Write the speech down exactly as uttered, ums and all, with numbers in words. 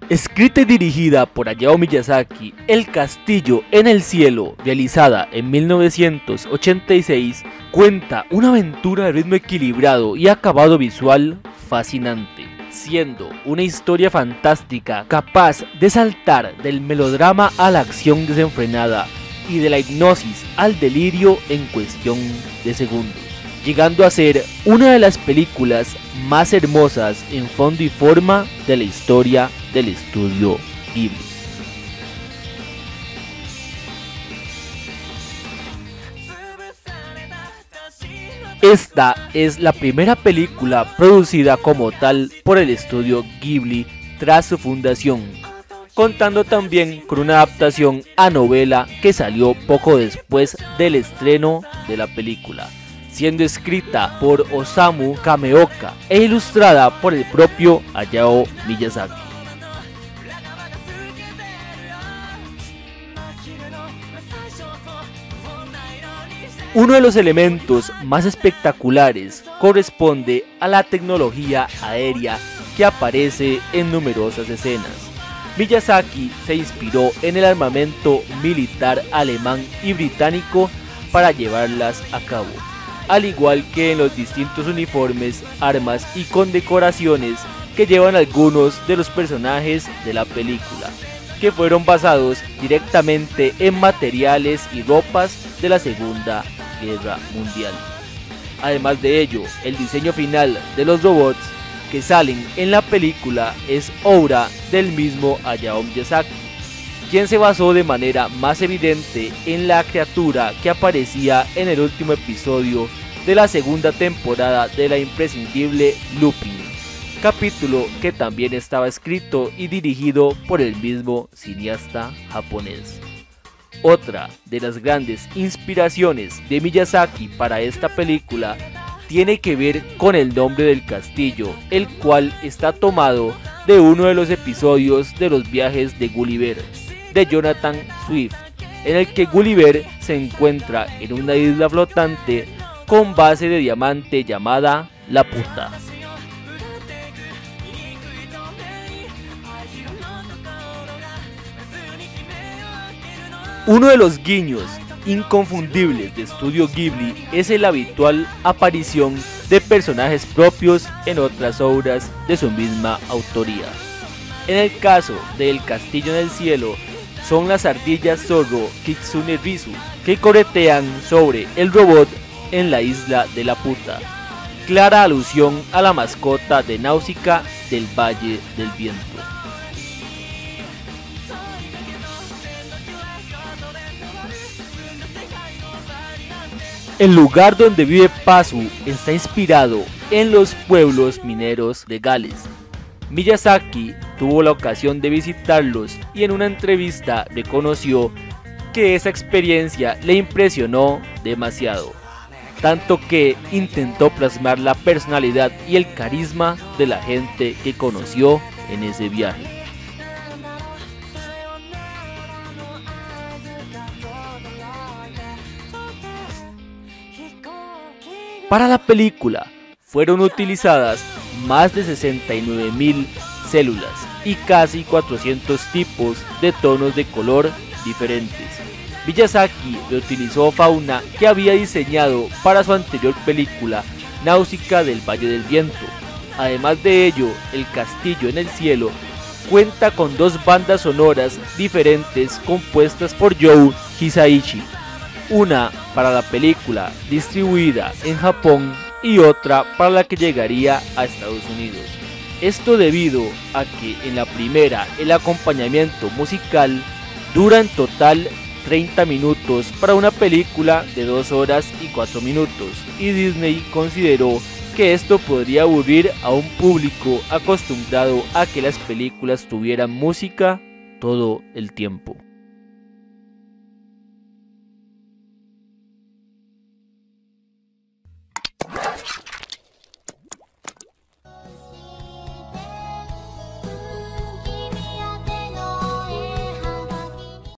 Escrita y dirigida por Hayao Miyazaki, El castillo en el cielo, realizada en mil novecientos ochenta y seis, cuenta una aventura de ritmo equilibrado y acabado visual fascinante, siendo una historia fantástica capaz de saltar del melodrama a la acción desenfrenada y de la hipnosis al delirio en cuestión de segundos, llegando a ser una de las películas más hermosas en fondo y forma de la historia del estudio Ghibli. Esta es la primera película producida como tal por el estudio Ghibli tras su fundación, contando también con una adaptación a novela que salió poco después del estreno de la película, siendo escrita por Osamu Kameoka e ilustrada por el propio Hayao Miyazaki. Uno de los elementos más espectaculares corresponde a la tecnología aérea que aparece en numerosas escenas. Miyazaki se inspiró en el armamento militar alemán y británico para llevarlas a cabo, al igual que en los distintos uniformes, armas y condecoraciones que llevan algunos de los personajes de la película, que fueron basados directamente en materiales y ropas de la Segunda Guerra Mundial. Además de ello, el diseño final de los robots que salen en la película es obra del mismo Hayao Miyazaki, quien se basó de manera más evidente en la criatura que aparecía en el último episodio de la segunda temporada de la imprescindible Lupin, capítulo que también estaba escrito y dirigido por el mismo cineasta japonés. Otra de las grandes inspiraciones de Miyazaki para esta película tiene que ver con el nombre del castillo, el cual está tomado de uno de los episodios de los viajes de Gulliver, de Jonathan Swift, en el que Gulliver se encuentra en una isla flotante con base de diamante llamada La Puta. Uno de los guiños inconfundibles de Estudio Ghibli es la habitual aparición de personajes propios en otras obras de su misma autoría. En el caso de El castillo en el cielo, son las ardillas zorro Kitsune Risu, que corretean sobre el robot en la isla de La Puta, clara alusión a la mascota de Náusica del Valle del Viento. El lugar donde vive Pazu está inspirado en los pueblos mineros de Gales. Miyazaki tuvo la ocasión de visitarlos y en una entrevista reconoció que esa experiencia le impresionó demasiado, tanto que intentó plasmar la personalidad y el carisma de la gente que conoció en ese viaje. Para la película fueron utilizadas más de sesenta y nueve mil células y casi cuatrocientos tipos de tonos de color diferentes. Miyazaki reutilizó fauna que había diseñado para su anterior película Náusica del Valle del Viento. Además de ello, El castillo en el cielo cuenta con dos bandas sonoras diferentes compuestas por Joe Hisaishi, una para la película distribuida en Japón y otra para la que llegaría a Estados Unidos. Esto debido a que en la primera el acompañamiento musical dura en total treinta minutos para una película de dos horas y cuatro minutos, y Disney consideró que esto podría aburrir a un público acostumbrado a que las películas tuvieran música todo el tiempo.